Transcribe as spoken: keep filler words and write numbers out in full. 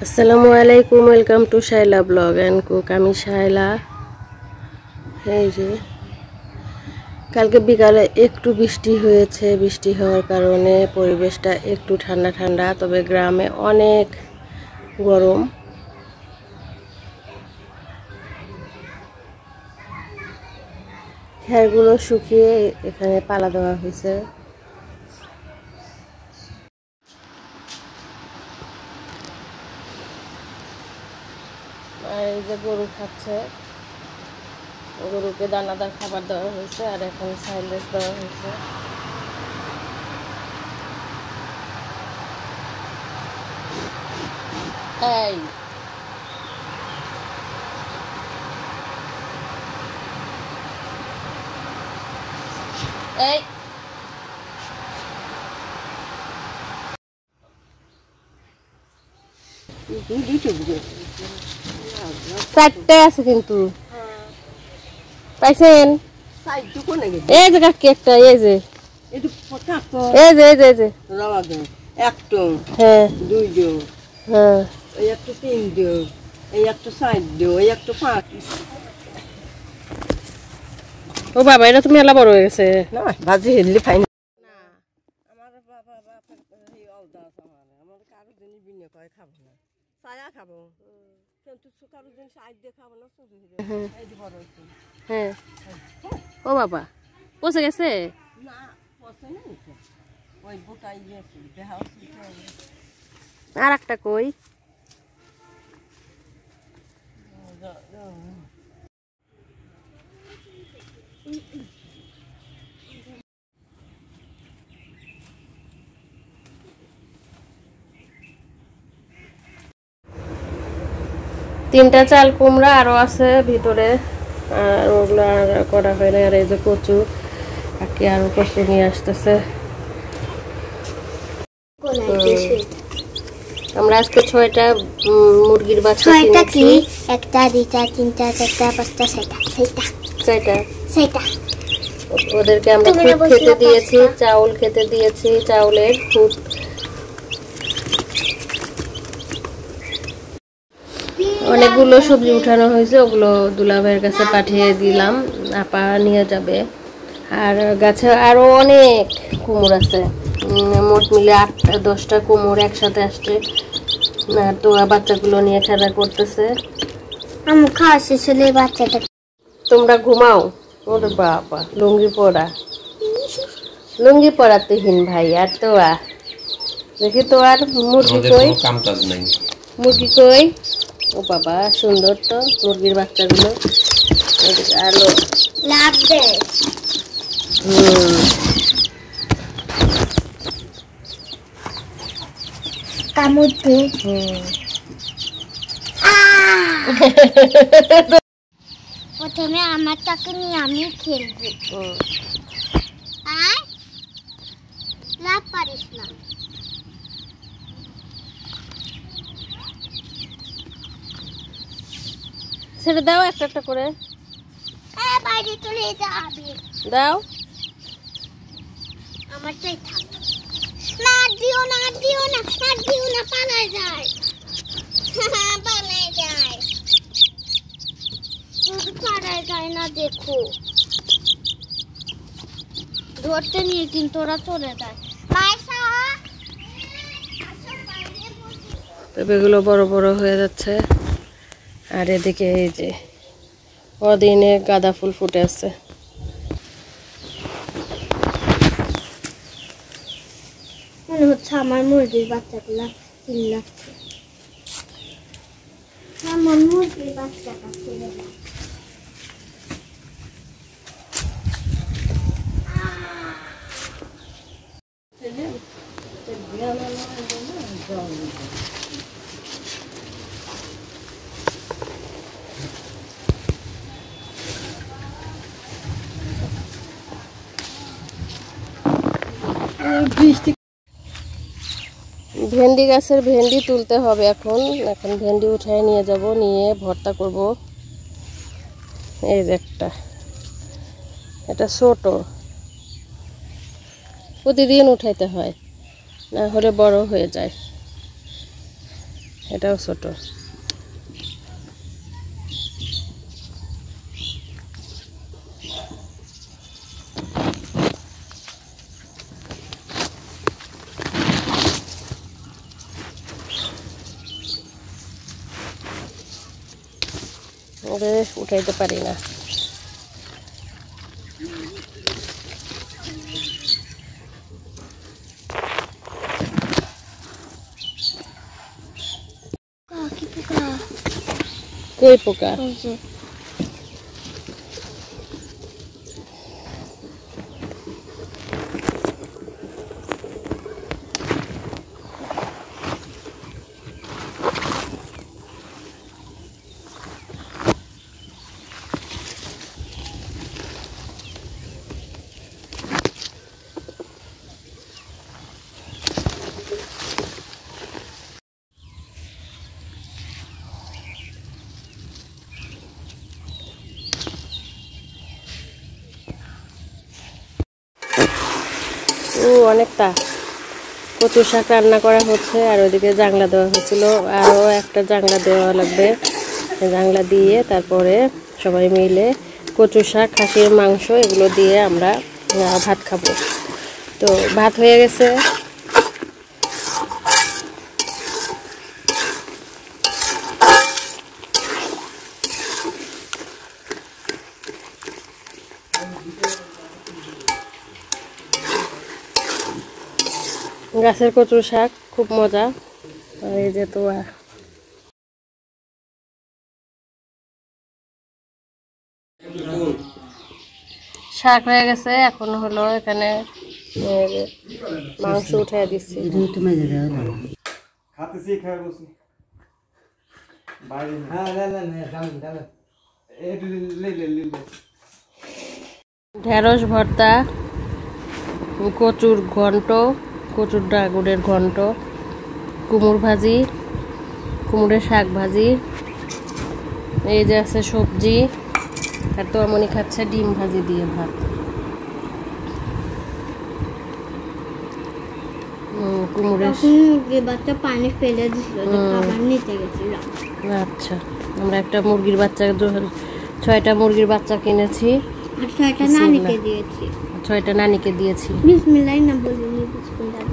আসসালামু আলাইকুম, welcome to Shaila blog and cook. আমি শাইলা। এই যে কালকে বিকালে একটু বৃষ্টি হয়েছে, বৃষ্টি হওয়ার কারণে পরিবেশটা একটু ঠান্ডা ঠান্ডা, তবে গ্রামে অনেক গরম। খেরগুলো শুকিয়ে এখানে পালা দেওয়া হয়েছে। আর এই যে গরু খাচ্ছে, গরুকে দানাদার খাবার দেওয়া হয়েছে আর এখন সাইলেজ দেওয়া হয়েছে। এই এই চারটে আছে কিন্তু পাইছেন? এই যে কাকি একটা, এই যে এই যে এই যে এই যে একটা, হ্যাঁ দুইটো, হ্যাঁ এই একটা তিনটো, এই একটা চারটো, এই একটা পাঁচ। ও বাবা, এটা তুমি এলা বড় হয়ে গেছে না, ভাজি হেললি খাই না। আমার বাবা বাপের এই অলদা আছে, আমার আমার কারো জিনিস বিনে কয় খাবো না, ছায়া খাবো কিন্তু কারো জিনিস আই দিয়ে খাবো না। এই যে বড় হচ্ছে। হ্যাঁ ও বাবা, পচে গেছে না? পচে না, ওই বোটাই গেছে দেখা হচ্ছে। আর একটা কই? তিনটা চাল কুমড়া আরো আছে ভিতরে, আর ওগুলো আর করা হয় না। আর এই যে কচু, কাকি আরো কচু নিয়ে আসতেছে। আমরা আজকে ছয়টা মুরগির বাচ্চা কিনেছি। একটা, দুইটা, তিনটা, চারটা, পাঁচটা, ছয়টা। ছয়টা ছয়টা ছয়টা ওদেরকে আমরা খুদ খেতে দিয়েছি, চাউল খেতে দিয়েছি, চাউলের খুদ। অনেকগুলো সবজি উঠানো হয়েছে, ওগুলো দুলাভাইয়ের কাছে পাঠিয়ে দিলাম, আপা নিয়ে যাবে। আর গাছে আরো অনেক কুমড় আছে, মোট মিলে আটটা দশটা কুমড় একসাথে আসছে। তো বাচ্চাগুলো নিয়ে খেলা করতেছে। আমি খাওয়া শেষ হলে বাচ্চাটা। তোমরা ঘুমাও। ওরে বাবা, লুঙ্গি পরা, লুঙ্গি পরা তুহিন ভাই। আর তো আ দেখি তো, আর মুরগি কই? কাম কাজ নাই, মুরগি কই? ও বাবা, সুন্দর তো মুরগির বাচ্চাগুলো। আলো লাভ দেয়। হুম কামুতে। হুম প্রথমে আমার টাকা নিয়ে আমি খেলবো। আর লাভ পারিস না। ছেড়ে দাও একটা একটা করে। বাইরে চলে যাবে, দাও। আমারটাই থাক। না দিও না, দিও না, না দিও না, পালায় যায়। পালায় যায়, শুধু পালায় যায় না। দেখো ধরতে নিয়ে কিন্তু ওরা চলে যায়। তবে এগুলো বড় বড় হয়ে যাচ্ছে। আর এদিকে এই যে অদিনে গাঁদা ফুল ফুটে আছে। মনে হচ্ছে আমার মুরগির বাচ্চাগুলা চিল্লাচ্ছে। আমার মুরগির বাচ্চাটা ছেড়ে দাও। ভেন্ডি গাছের ভেন্ডি তুলতে হবে এখন। এখন ভেন্ডি উঠায় নিয়ে যাব, নিয়ে ভর্তা করব। এই যে একটা, এটা ছোট, প্রতিদিন উঠাইতে হয়, না হলে বড় হয়ে যায়। এটাও ছোট। ওরে উঠাইতে পারি না। কই পোকা? ও অনেকটা কচু শাক রান্না করা হচ্ছে, আর ওইদিকে জাংলা দেওয়া হয়েছিল, আরও একটা জাংলা দেওয়া লাগবে। জাংলা দিয়ে তারপরে সবাই মিলে কচু শাক, খাসির মাংস এগুলো দিয়ে আমরা ভাত খাবো। তো ভাত হয়ে গেছে। গাছের কচু শাক খুব মজা। আর এই যে তোয়া শাক হয়ে গেছে, এখন হলো এখানে মাংস উঠাই দিচ্ছি। ঢেঁড়স ভর্তা, কচুর ঘন্ট, কচুর ডাগুড়ের ঘন্ট, কুমড় ভাজি, কুমড়ের শাক ভাজি, এই যে আছে সবজি, আর তো আমনি খাচ্ছে ডিম ভাজি দিয়ে ভাত। কুমড়ের বাচ্চা পানি ফেলে দিছিল, খাবার নিতে গেছিল। আচ্ছা, আমরা একটা মুরগির বাচ্চা, ছয়টা মুরগির বাচ্চা কিনেছি, আর ছয়টা নানিকে দিয়েছি। ছয়টা নানিকে দিয়েছি। বিসমিল্লাহ না বলিনি, বিসমিল্লাহ।